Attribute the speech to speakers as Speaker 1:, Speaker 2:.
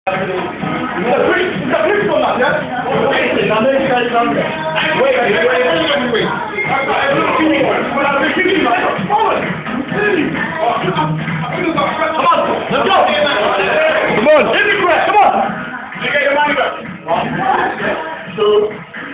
Speaker 1: The police on that, yeah? Listen, I know you guys done that. Wait. Come on, let's go! Come on! Hit the crap, come on! You get your money back. 1, 2,